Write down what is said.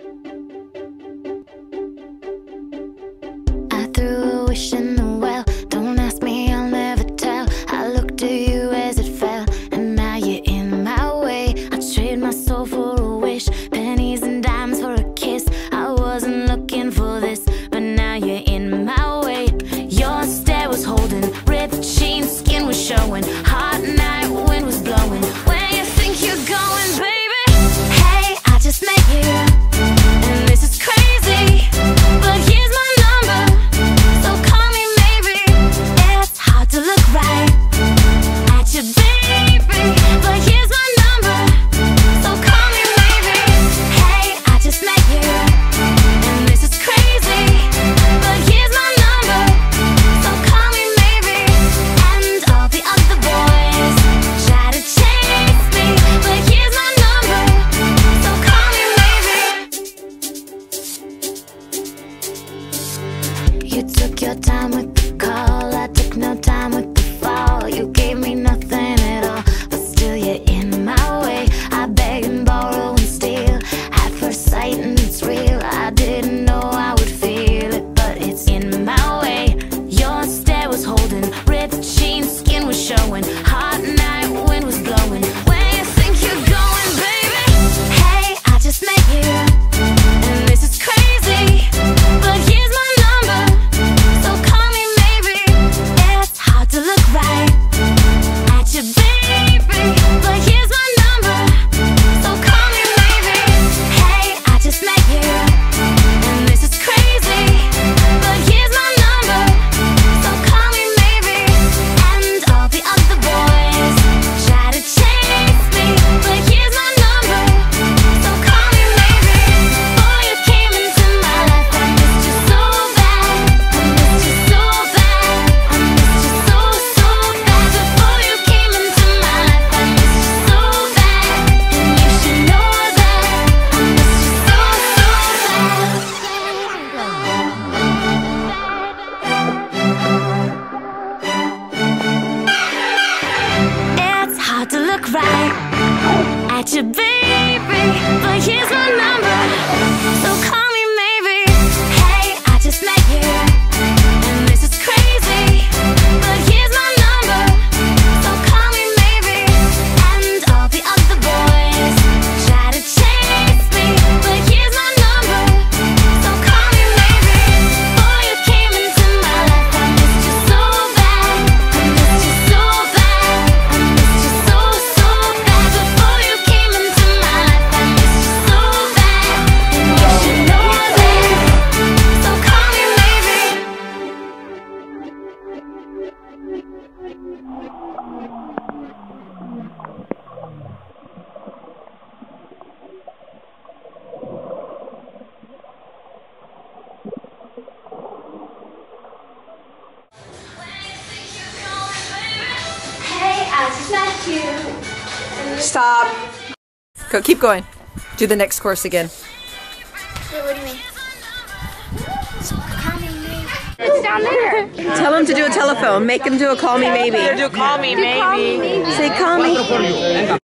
I threw a wish in the well. Don't ask me, I'll never tell. I looked at you as it fell, and now you're in my way. I trade my soul for a wish, pennies and dimes for a kiss. I wasn't looking for this, but now you're in my way. Your stare was holding, ripped jeans, skin was showing. Hot night, wind was blowing. Where you think you're going, baby? Hey, I just met you, and this is crazy, but here's my number, so call me maybe. It's hard to look right at you, baby, but here's my number, so call me maybe. Hey, I just met you, and this is crazy, but here's my number, so call me maybe. And all the other boys try to chase me, but here's my number, so call me maybe. You took your time with the call, I took no time with the fall. You gave me nothing at all, but still you're in my way. I beg and borrow and steal at first sight, and it's real. I didn't know I would feel it, but it's in my way. Your stare was holding, ripped jeans, skin was showing. Hot night, wind was blowing. Where you think you're going, baby? Hey, I just met you, and this is crazy, but here's my number, so call me maybe. It's hard to look right at you, baby, but here's my number, so call me maybe. Hey, I just met you, and this is crazy, but here's my number, so call me maybe. And all the other boys try to chase me, but here's my number, so call me maybe. Before you came into my life, I missed you so bad. I missed you so bad. I missed you so, so bad. Before you came into my life, I missed you so bad. And you should know that I missed you so, It's hard to look right at you, baby, but here's my number, so call me maybe. Hey, I just met you, and this is crazy, but here's my number, so call me maybe. And all the other boys try to chase me, but here's my number, so call me maybe. Before you came into my life, I missed you so bad. I missed you so bad. I missed you so, so bad. Before you came into my life, I missed you so bad. And you should know that, so call me maybe. Hey, I just met you. Stop. Go, keep going. Do the next course again. Wait, what do you mean? So call me maybe. It's down there. Tell him to do a telephone. Make him do a call me maybe. Do call me maybe. Say call me.